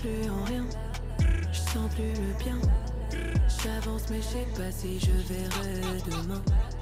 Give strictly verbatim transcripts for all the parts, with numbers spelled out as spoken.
plus en rien, je sens plus le bien. J'avance mais je sais pas si je verrai demain.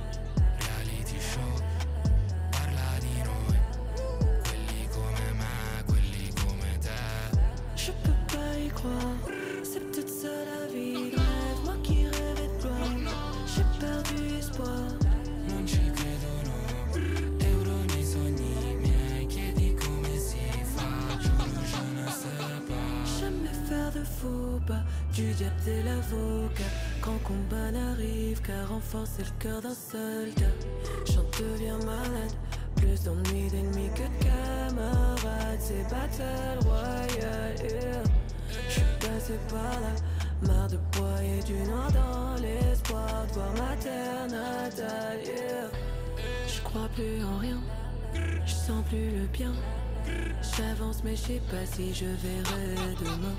Reality show, parla di noi, quelli come me, quelli come te. Je peux pas y croire, c'est peut-être ça la vie de rêve. Moi qui rêvais de gloire, j'ai perdu espoir. Non ci credo no, euro nei sogni miei, chiedi come si fa, giuro je ne sais pas. Jamais faire de faux pas, du diable t'es l'avocat. Quand combat n'arrive qu'à renforcer le cœur d'un soldat. J'en deviens malade, plus d'ennuis d'ennemis que de camarades. C'est battle royale, yeah. J'suis passé par là, marre de broyer du noir dans l'espoir de voir ma terre natale, yeah. J'crois plus en rien, j'sens plus le bien. J'avance mais je sais pas si je verrai demain.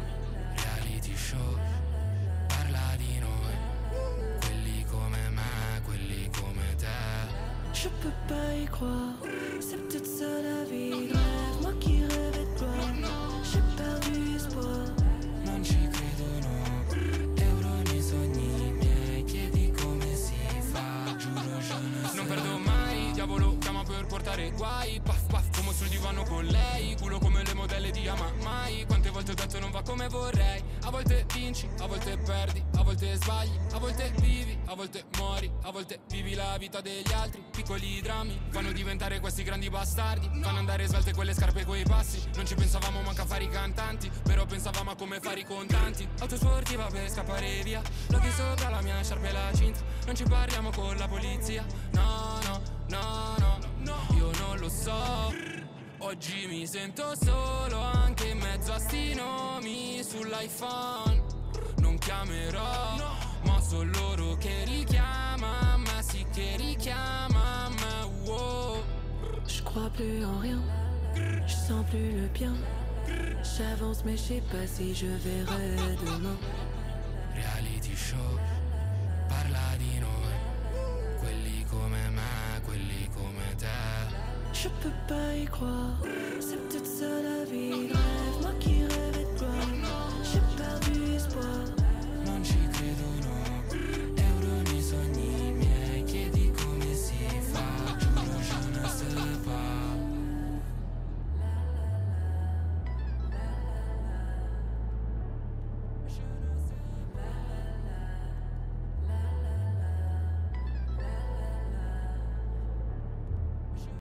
Reality show, parla di noi, quelli come me, quelli come te. Je peux pas y croire, c'est peut-être ça la vie de rêve. Moi qui rêvais de gloire, j'ai perdu espoir. Non ci credo no, euro nei sogni miei, chiedi come si fa, giuro je ne sais. Non perdo mai, diavolo chiama per portare guai. Puff puff come sul divano con lei, culo come le modelle di Ama mai. Quante volte ho detto non va come vorrei. A volte vinci, a volte perdi, a volte sbagli, a volte vivi, a volte muori, a volte vivi la vita degli altri. Piccoli drammi fanno diventare questi grandi bastardi, fanno andare svelte quelle scarpe coi passi. Non ci pensavamo manca a fare i cantanti, però pensavamo a come fare i contanti. Auto sportiva per scappare via, loghi sopra la mia sciarpa e la cinta. Non ci parliamo con la polizia, no no no no no, io non lo so. Oggi mi sento solo anche in mezzo a sti nomi sull'iPhone. Non chiamerò, ma sono loro che richiama me, sì che richiama me, wow. Je crois plus en rien, je sens plus le bien. J'avance mais je sais pas si je verrai demain. Reality show, parla di noi, quelli come me, quelli come te. Je peux pas y croire, c'est peut-être ça la vie de rêve. Moi qui